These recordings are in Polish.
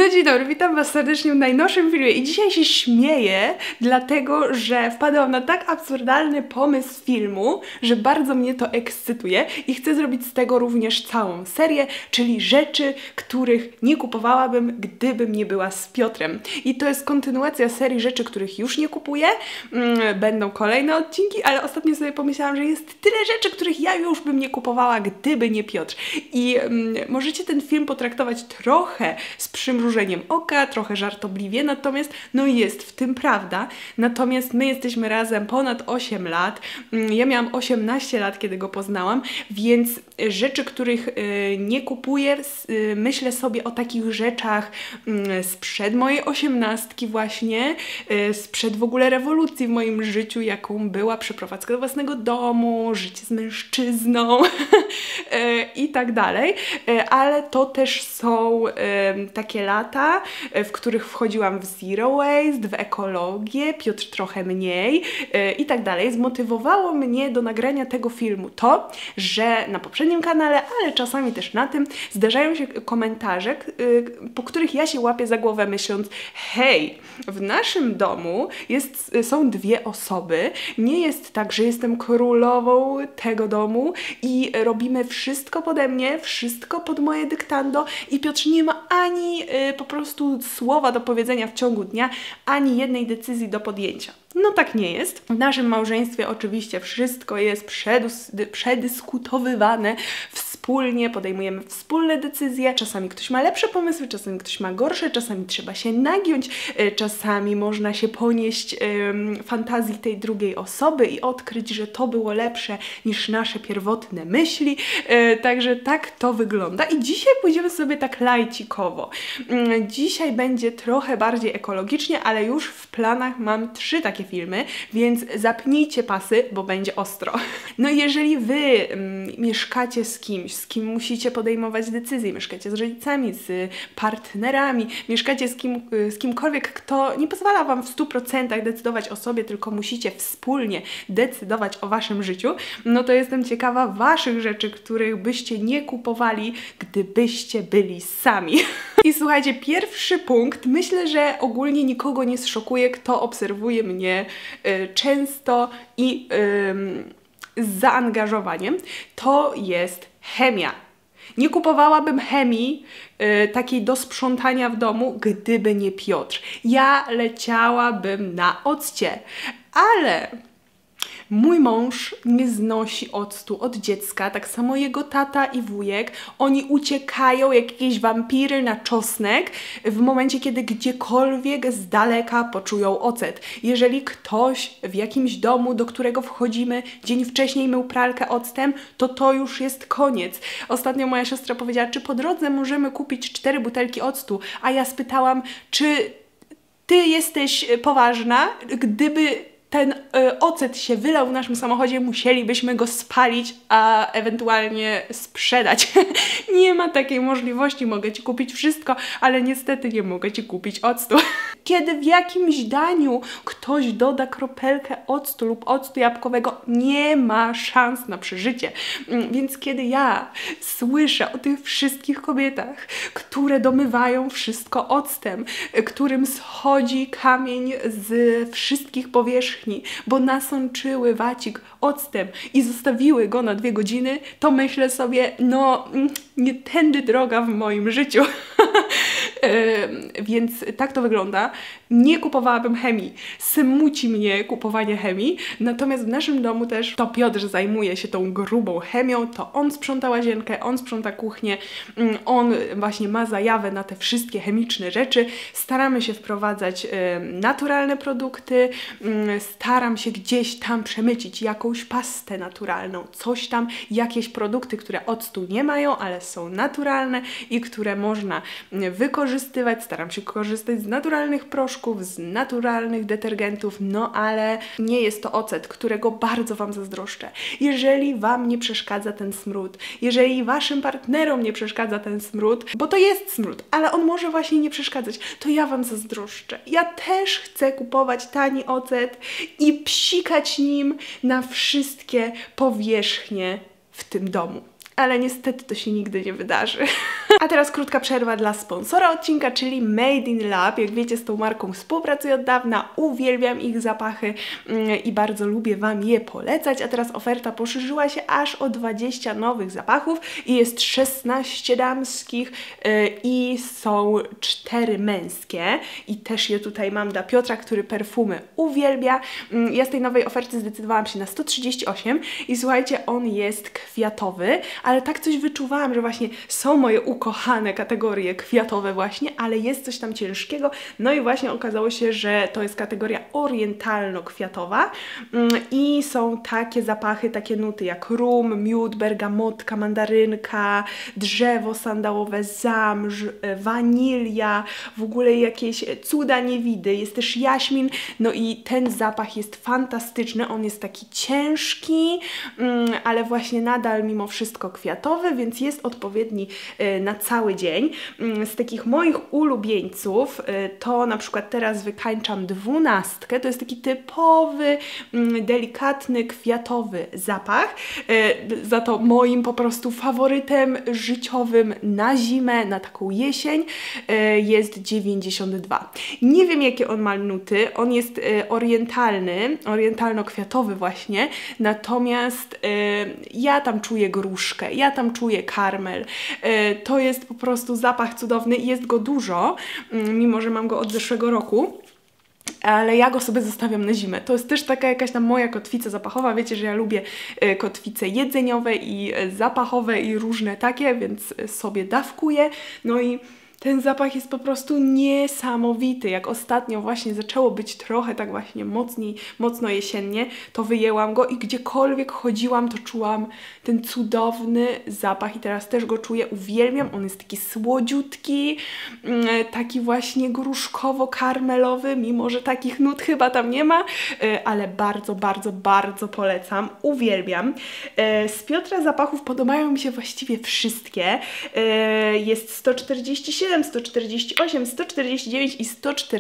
No dzień dobry, witam Was serdecznie w najnowszym filmie i dzisiaj się śmieję, dlatego że wpadłam na tak absurdalny pomysł filmu, że bardzo mnie to ekscytuje i chcę zrobić z tego również całą serię, czyli rzeczy, których nie kupowałabym, gdybym nie była z Piotrem. I to jest kontynuacja serii rzeczy, których już nie kupuję. Będą kolejne odcinki, ale ostatnio sobie pomyślałam, że jest tyle rzeczy, których ja już bym nie kupowała, gdyby nie Piotr. I możecie ten film potraktować trochę z przymrużeniem oka, trochę żartobliwie, natomiast no jest w tym prawda. Natomiast my jesteśmy razem ponad 8 lat. Ja miałam 18 lat, kiedy go poznałam, więc rzeczy, których nie kupuję, myślę sobie o takich rzeczach sprzed mojej 18 właśnie, sprzed w ogóle rewolucji w moim życiu, jaką była przeprowadzka do własnego domu, życie z mężczyzną i tak dalej, ale to też są takie lata, w których wchodziłam w zero waste, w ekologię, Piotr trochę mniej i tak dalej. Zmotywowało mnie do nagrania tego filmu to, że na poprzednim kanale, ale czasami też na tym, zdarzają się komentarze, po których ja się łapię za głowę myśląc: hej, w naszym domu są dwie osoby, nie jest tak, że jestem królową tego domu i robimy wszystko pode mnie, wszystko pod moje dyktando i Piotr nie ma ani po prostu słowa do powiedzenia w ciągu dnia, ani jednej decyzji do podjęcia. No tak nie jest. W naszym małżeństwie oczywiście wszystko jest przedyskutowywane wspólnie, podejmujemy wspólne decyzje. Czasami ktoś ma lepsze pomysły, czasami ktoś ma gorsze, czasami trzeba się nagiąć, czasami można się ponieść fantazji tej drugiej osoby i odkryć, że to było lepsze niż nasze pierwotne myśli. Także tak to wygląda. I dzisiaj pójdziemy sobie tak lajcikowo. Dzisiaj będzie trochę bardziej ekologicznie, ale już w planach mam 3 takie filmy, więc zapnijcie pasy, bo będzie ostro. No i jeżeli Wy mieszkacie z kimś, z kim musicie podejmować decyzje, mieszkacie z rodzicami, z partnerami, mieszkacie z kimkolwiek, kto nie pozwala Wam w 100% decydować o sobie, tylko musicie wspólnie decydować o Waszym życiu, no to jestem ciekawa Waszych rzeczy, których byście nie kupowali, gdybyście byli sami. I słuchajcie, pierwszy punkt, myślę, że ogólnie nikogo nie zszokuje, kto obserwuje mnie często i z zaangażowaniem, to jest chemia. Nie kupowałabym chemii takiej do sprzątania w domu, gdyby nie Piotr. Ja leciałabym na occie, ale mój mąż nie znosi octu od dziecka, tak samo jego tata i wujek. Oni uciekają jak jakieś wampiry na czosnek w momencie, kiedy gdziekolwiek z daleka poczują ocet. Jeżeli ktoś w jakimś domu, do którego wchodzimy, dzień wcześniej mył pralkę octem, to już jest koniec. Ostatnio moja siostra powiedziała, czy po drodze możemy kupić 4 butelki octu, a ja spytałam, czy ty jesteś poważna? Gdyby ten ocet się wylał w naszym samochodzie, musielibyśmy go spalić, a ewentualnie sprzedać. Nie ma takiej możliwości, mogę Ci kupić wszystko, ale niestety nie mogę Ci kupić octu. Kiedy w jakimś daniu ktoś doda kropelkę octu lub octu jabłkowego, nie ma szans na przeżycie. Więc kiedy ja słyszę o tych wszystkich kobietach, które domywają wszystko octem, którym schodzi kamień z wszystkich powierzchni, bo nasączyły wacik octem i zostawiły go na 2 godziny, to myślę sobie, no nie tędy droga w moim życiu. Więc tak to wygląda. Nie kupowałabym chemii. Smuci mnie kupowanie chemii. Natomiast w naszym domu też to Piotr zajmuje się tą grubą chemią. To on sprząta łazienkę, on sprząta kuchnię. On właśnie ma zajawę na te wszystkie chemiczne rzeczy. Staramy się wprowadzać naturalne produkty. Staram się gdzieś tam przemycić jakąś pastę naturalną. Coś tam, jakieś produkty, które octu nie mają, ale są naturalne i które można wykorzystywać. Staram się korzystać z naturalnych proszków, z naturalnych detergentów, no ale nie jest to ocet, którego bardzo Wam zazdroszczę. Jeżeli Wam nie przeszkadza ten smród, jeżeli Waszym partnerom nie przeszkadza ten smród, bo to jest smród, ale on może właśnie nie przeszkadzać, to ja Wam zazdroszczę. Ja też chcę kupować tani ocet i psikać nim na wszystkie powierzchnie w tym domu. ale niestety to się nigdy nie wydarzy. A teraz krótka przerwa dla sponsora odcinka, czyli Made in Lab. Jak wiecie, z tą marką współpracuję od dawna, uwielbiam ich zapachy i bardzo lubię Wam je polecać. A teraz oferta poszerzyła się aż o 20 nowych zapachów i jest 16 damskich i są 4 męskie. I też je tutaj mam dla Piotra, który perfumy uwielbia. Ja z tej nowej oferty zdecydowałam się na 138 i słuchajcie, on jest kwiatowy, ale tak coś wyczuwałam, że właśnie są moje ukochane kategorie kwiatowe właśnie, ale jest coś tam ciężkiego. No i właśnie okazało się, że to jest kategoria orientalno-kwiatowa i są takie zapachy, takie nuty jak rum, miód, bergamotka, mandarynka, drzewo sandałowe, zamrz, wanilia, w ogóle jakieś cuda niewidy, jest też jaśmin, no i ten zapach jest fantastyczny, on jest taki ciężki, ale właśnie nadal mimo wszystko kwiatowy, więc jest odpowiedni na cały dzień. Z takich moich ulubieńców to na przykład teraz wykańczam 12. To jest taki typowy, delikatny, kwiatowy zapach. Za to moim po prostu faworytem życiowym na zimę, na taką jesień jest 92. Nie wiem, jakie on ma nuty. On jest orientalny, orientalno-kwiatowy właśnie, natomiast ja tam czuję gruszkę, ja tam czuję karmel. To jest po prostu zapach cudowny i jest go dużo, mimo że mam go od zeszłego roku. Ale ja go sobie zostawiam na zimę. To jest też taka jakaś tam moja kotwica zapachowa. Wiecie, że ja lubię kotwice jedzeniowe i zapachowe i różne takie, więc sobie dawkuję. No i ten zapach jest po prostu niesamowity. Jak ostatnio właśnie zaczęło być trochę tak właśnie mocno jesiennie, to wyjęłam go i gdziekolwiek chodziłam, to czułam ten cudowny zapach i teraz też go czuję, uwielbiam. On jest taki słodziutki, taki właśnie gruszkowo-karmelowy, mimo że takich nut chyba tam nie ma, ale bardzo, bardzo, bardzo polecam. Uwielbiam. Z Piotra zapachów podobają mi się właściwie wszystkie. Jest 147, 148, 149 i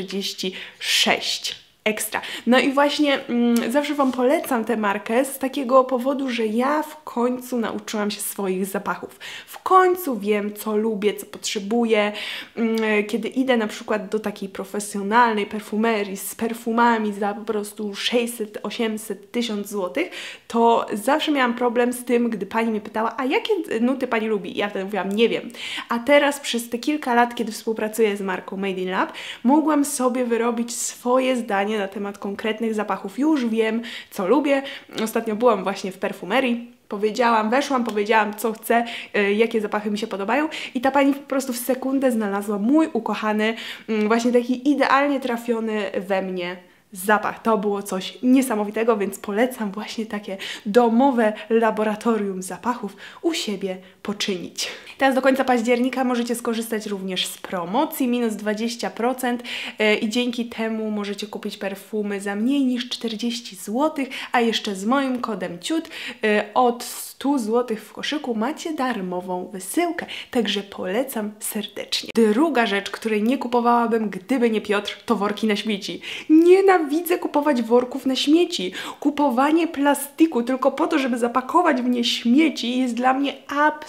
146. Ekstra. No i właśnie zawsze Wam polecam tę markę z takiego powodu, że ja w końcu nauczyłam się swoich zapachów. W końcu wiem, co lubię, co potrzebuję. Kiedy idę na przykład do takiej profesjonalnej perfumerii z perfumami za po prostu 600, 800, 1000 zł, to zawsze miałam problem z tym, gdy pani mnie pytała, a jakie nuty pani lubi? I ja wtedy mówiłam, nie wiem. A teraz przez te kilka lat, kiedy współpracuję z marką Made in Lab, mogłam sobie wyrobić swoje zdanie na temat konkretnych zapachów. Już wiem, co lubię. Ostatnio byłam właśnie w perfumerii. Weszłam, powiedziałam, co chcę, jakie zapachy mi się podobają i ta pani po prostu w sekundę znalazła mój ukochany, właśnie taki idealnie trafiony we mnie zapach. To było coś niesamowitego, więc polecam właśnie takie domowe laboratorium zapachów u siebie poczynić. Teraz do końca października możecie skorzystać również z promocji minus 20% i dzięki temu możecie kupić perfumy za mniej niż 40 zł, a jeszcze z moim kodem CIUT od 100 zł w koszyku macie darmową wysyłkę, także polecam serdecznie. Druga rzecz, której nie kupowałabym, gdyby nie Piotr, to worki na śmieci. Nienawidzę kupować worków na śmieci. Kupowanie plastiku tylko po to, żeby zapakować w nie śmieci jest dla mnie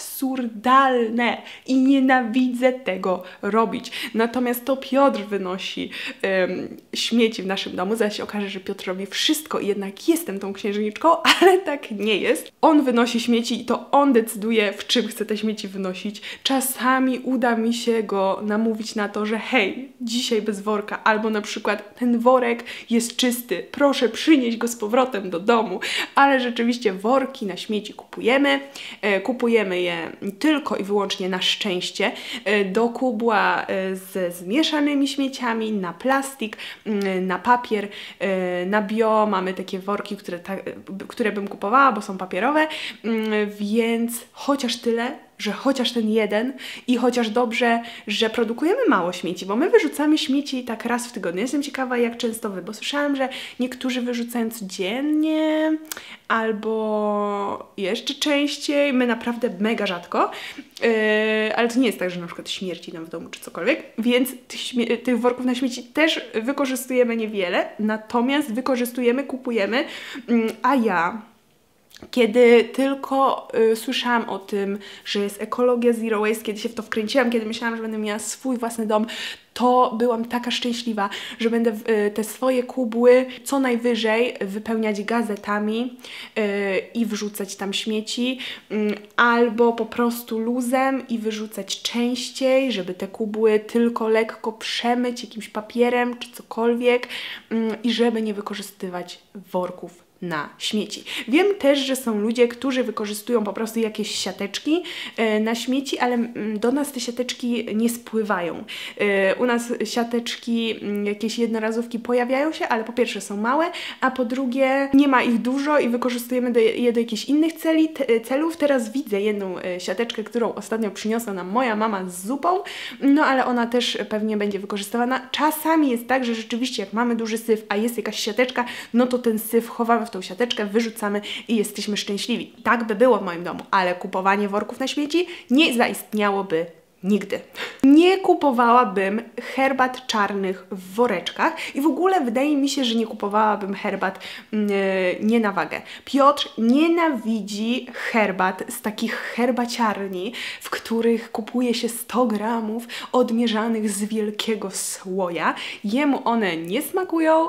absurdalne i nienawidzę tego robić. Natomiast to Piotr wynosi śmieci w naszym domu, zaś się okaże, że Piotr robi wszystko i jednak jestem tą księżniczką, ale tak nie jest. On wynosi śmieci i to on decyduje, w czym chce te śmieci wynosić. Czasami uda mi się go namówić na to, że hej, dzisiaj bez worka, albo na przykład ten worek jest czysty, proszę przynieść go z powrotem do domu, ale rzeczywiście worki na śmieci kupujemy. Kupujemy je tylko i wyłącznie na szczęście do kubła ze zmieszanymi śmieciami, na plastik, na papier, na bio. Mamy takie worki, które bym kupowała, bo są papierowe, więc chociaż tyle, że chociaż ten jeden i chociaż dobrze, że produkujemy mało śmieci, bo my wyrzucamy śmieci tak raz w tygodniu. Jestem ciekawa, jak często wy, bo słyszałam, że niektórzy wyrzucają codziennie albo jeszcze częściej, my naprawdę mega rzadko, ale to nie jest tak, że na przykład śmierci nam w domu czy cokolwiek, więc tych worków na śmieci też wykorzystujemy niewiele, natomiast kupujemy, a ja Kiedy tylko słyszałam o tym, że jest ekologia Zero Waste, kiedy się w to wkręciłam, kiedy myślałam, że będę miała swój własny dom, to byłam taka szczęśliwa, że będę te swoje kubły co najwyżej wypełniać gazetami i wrzucać tam śmieci, albo po prostu luzem i wyrzucać częściej, żeby te kubły tylko lekko przemyć jakimś papierem czy cokolwiek i żeby nie wykorzystywać worków na śmieci. Wiem też, że są ludzie, którzy wykorzystują po prostu jakieś siateczki na śmieci, ale do nas te siateczki nie spływają. U nas siateczki, jakieś jednorazówki pojawiają się, ale po pierwsze są małe, a po drugie nie ma ich dużo i wykorzystujemy je do jakichś innych celów. Teraz widzę jedną siateczkę, którą ostatnio przyniosła nam moja mama z zupą, no ale ona też pewnie będzie wykorzystywana. Czasami jest tak, że rzeczywiście jak mamy duży syf, a jest jakaś siateczka, no to ten syf chowamy w tą siateczkę, wyrzucamy i jesteśmy szczęśliwi. Tak by było w moim domu, ale kupowanie worków na śmieci nie zaistniałoby nigdy. Nie kupowałabym herbat czarnych w woreczkach i w ogóle wydaje mi się, że nie kupowałabym herbat nie na wagę. Piotr nienawidzi herbat z takich herbaciarni, w których kupuje się 100 gramów odmierzanych z wielkiego słoja. Jemu one nie smakują,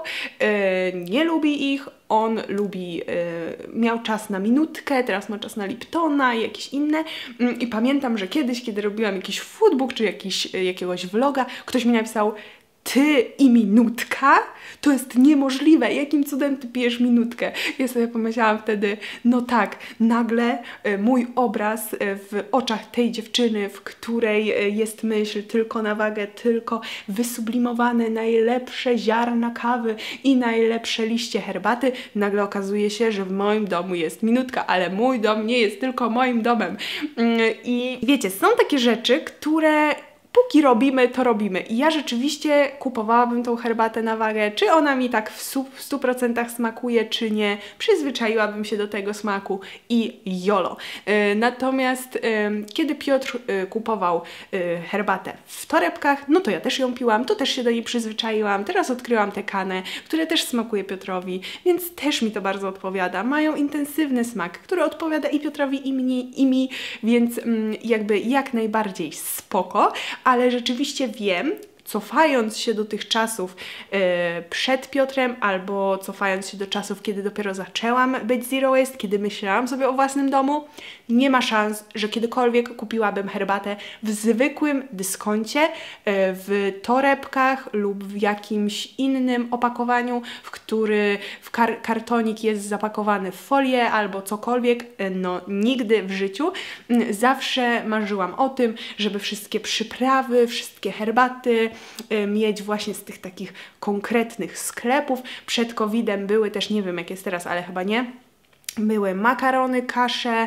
nie lubi ich. On lubi, miał czas na minutkę, teraz ma czas na Liptona i jakieś inne. I pamiętam, że kiedyś, kiedy robiłam jakiś foodbook czy jakiegoś vloga, ktoś mi napisał: ty i minutka? To jest niemożliwe. Jakim cudem ty pijesz minutkę? Ja sobie pomyślałam wtedy, no tak, nagle mój obraz w oczach tej dziewczyny, w której jest myśl tylko na wagę, tylko wysublimowane najlepsze ziarna kawy i najlepsze liście herbaty, nagle okazuje się, że w moim domu jest minutka, ale mój dom nie jest tylko moim domem. I wiecie, są takie rzeczy, które póki robimy, to robimy. I ja rzeczywiście kupowałabym tą herbatę na wagę, czy ona mi tak w 100% smakuje, czy nie. Przyzwyczaiłabym się do tego smaku i jolo. Natomiast kiedy Piotr kupował herbatę w torebkach, no to ja też ją piłam, to też się do niej przyzwyczaiłam. Teraz odkryłam tę kanę, która też smakuje Piotrowi, więc też mi to bardzo odpowiada. Mają intensywny smak, który odpowiada i Piotrowi, i mi, więc jakby jak najbardziej spoko. Ale rzeczywiście wiem, cofając się do tych czasów przed Piotrem, albo cofając się do czasów, kiedy dopiero zaczęłam być Zero Waste, kiedy myślałam sobie o własnym domu, nie ma szans, że kiedykolwiek kupiłabym herbatę w zwykłym dyskoncie, w torebkach lub w jakimś innym opakowaniu, w który kartonik jest zapakowany w folię albo cokolwiek. No nigdy w życiu. Zawsze marzyłam o tym, żeby wszystkie przyprawy, wszystkie herbaty mieć właśnie z tych takich konkretnych sklepów. Przed COVID-em były też, nie wiem jak jest teraz, ale chyba nie, były makarony, kasze,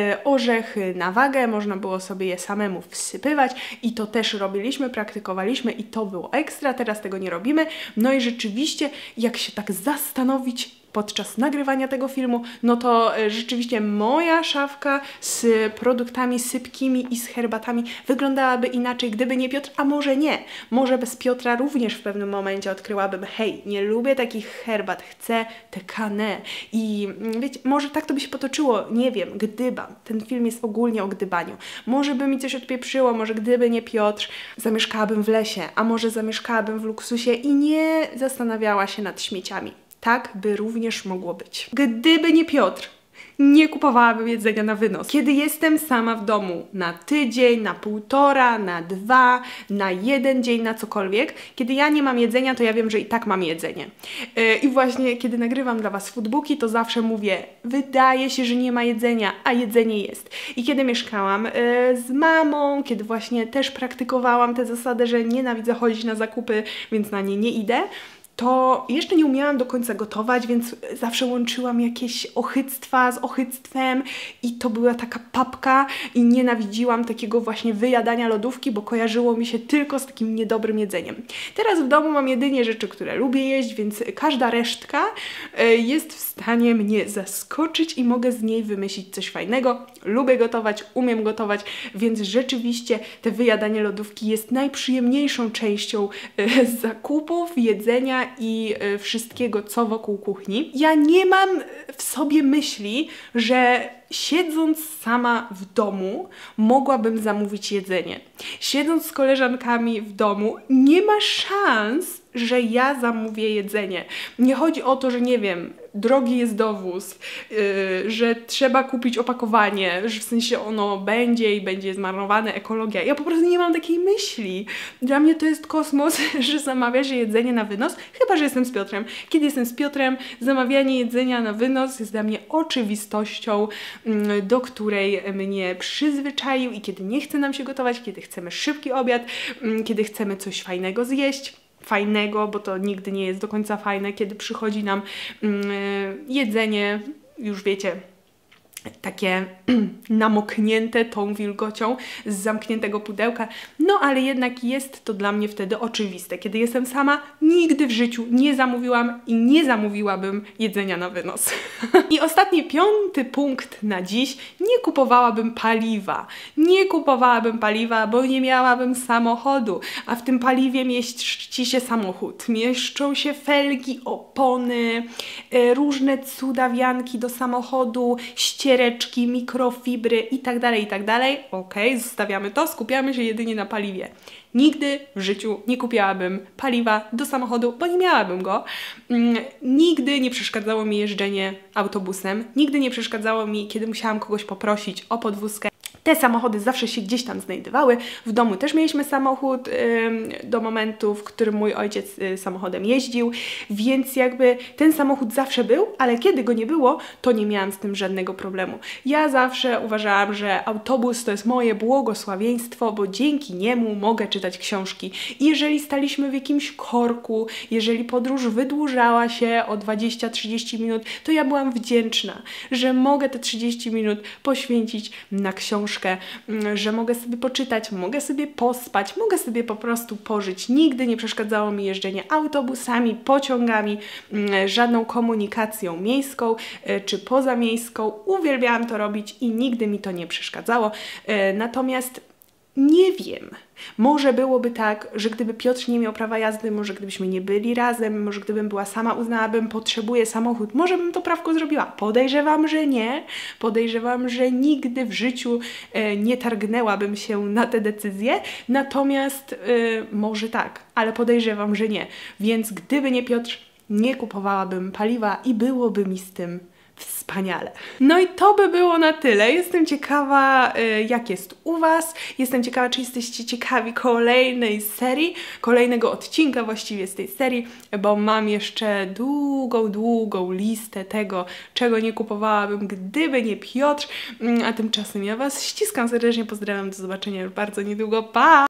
orzechy na wagę, można było sobie je samemu wsypywać i to też robiliśmy, praktykowaliśmy i to było ekstra, teraz tego nie robimy. No i rzeczywiście, jak się tak zastanowić podczas nagrywania tego filmu, no to rzeczywiście moja szafka z produktami sypkimi i z herbatami wyglądałaby inaczej, gdyby nie Piotr, a może nie. Może bez Piotra również w pewnym momencie odkryłabym: hej, nie lubię takich herbat, chcę tę kanę. I wiecie, może tak to by się potoczyło, nie wiem, gdybam. Ten film jest ogólnie o gdybaniu. Może by mi coś odpieprzyło, może gdyby nie Piotr, zamieszkałabym w lesie, a może zamieszkałabym w luksusie i nie zastanawiała się nad śmieciami. Tak by również mogło być. Gdyby nie Piotr, nie kupowałabym jedzenia na wynos. Kiedy jestem sama w domu na tydzień, na 1,5, na 2, na 1 dzień, na cokolwiek, kiedy ja nie mam jedzenia, to ja wiem, że i tak mam jedzenie. I właśnie kiedy nagrywam dla Was foodbooki, to zawsze mówię: wydaje się, że nie ma jedzenia, a jedzenie jest. I kiedy mieszkałam z mamą, kiedy właśnie też praktykowałam tę zasadę, że nienawidzę chodzić na zakupy, więc na nie nie idę, to jeszcze nie umiałam do końca gotować, więc zawsze łączyłam jakieś ochyctwa z ochyctwem i to była taka papka i nienawidziłam takiego właśnie wyjadania lodówki, bo kojarzyło mi się tylko z takim niedobrym jedzeniem. Teraz w domu mam jedynie rzeczy, które lubię jeść, więc każda resztka jest w stanie mnie zaskoczyć i mogę z niej wymyślić coś fajnego. Lubię gotować, umiem gotować, więc rzeczywiście te wyjadanie lodówki jest najprzyjemniejszą częścią zakupów, jedzenia i wszystkiego, co wokół kuchni. Ja nie mam w sobie myśli, że siedząc sama w domu mogłabym zamówić jedzenie. Siedząc z koleżankami w domu nie ma szans, że ja zamówię jedzenie. Nie chodzi o to, że nie wiem, drogi jest dowóz, że trzeba kupić opakowanie, że w sensie ono będzie i będzie zmarnowane, ekologia. Ja po prostu nie mam takiej myśli. Dla mnie to jest kosmos, że zamawia się jedzenie na wynos, chyba że jestem z Piotrem. Kiedy jestem z Piotrem, zamawianie jedzenia na wynos jest dla mnie oczywistością, do której mnie przyzwyczaił i kiedy nie chce nam się gotować, kiedy chcemy szybki obiad, kiedy chcemy coś fajnego zjeść, bo to nigdy nie jest do końca fajne, kiedy przychodzi nam jedzenie, już wiecie, takie namoknięte tą wilgocią z zamkniętego pudełka, no ale jednak jest to dla mnie wtedy oczywiste. Kiedy jestem sama, nigdy w życiu nie zamówiłam i nie zamówiłabym jedzenia na wynos. I ostatni, 5. punkt na dziś, nie kupowałabym paliwa. Nie kupowałabym paliwa, bo nie miałabym samochodu, a w tym paliwie mieści się samochód. Mieszczą się felgi, opony, różne cudawianki do samochodu, ściereczki, mikrofibry i tak dalej, i tak dalej. Okej, zostawiamy to, skupiamy się jedynie na paliwie. Nigdy w życiu nie kupiłabym paliwa do samochodu, bo nie miałabym go. Nigdy nie przeszkadzało mi jeżdżenie autobusem. Nigdy nie przeszkadzało mi, kiedy musiałam kogoś poprosić o podwózkę. Te samochody zawsze się gdzieś tam znajdowały. W domu też mieliśmy samochód do momentu, w którym mój ojciec samochodem jeździł, więc jakby ten samochód zawsze był, ale kiedy go nie było, to nie miałam z tym żadnego problemu. Ja zawsze uważałam, że autobus to jest moje błogosławieństwo, bo dzięki niemu mogę czytać książki. I jeżeli staliśmy w jakimś korku, jeżeli podróż wydłużała się o 20-30 minut, to ja byłam wdzięczna, że mogę te 30 minut poświęcić na książkę, że mogę sobie poczytać, mogę sobie pospać, mogę sobie po prostu pożyć. Nigdy nie przeszkadzało mi jeżdżenie autobusami, pociągami, żadną komunikacją miejską czy pozamiejską. Uwielbiałam to robić i nigdy mi to nie przeszkadzało. Natomiast nie wiem, może byłoby tak, że gdyby Piotr nie miał prawa jazdy, może gdybyśmy nie byli razem, może gdybym była sama, uznałabym, potrzebuję samochód, może bym to prawko zrobiła. Podejrzewam, że nie. Podejrzewam, że nigdy w życiu nie targnęłabym się na tę decyzję, natomiast może tak, ale podejrzewam, że nie. Więc gdyby nie Piotr, nie kupowałabym paliwa i byłoby mi z tym wspaniale. No i to by było na tyle. Jestem ciekawa, jak jest u Was. Jestem ciekawa, czy jesteście ciekawi kolejnej serii, kolejnego odcinka właściwie z tej serii, bo mam jeszcze długą listę tego, czego nie kupowałabym, gdyby nie Piotr. A tymczasem ja Was ściskam serdecznie, pozdrawiam, do zobaczenia już bardzo niedługo. Pa!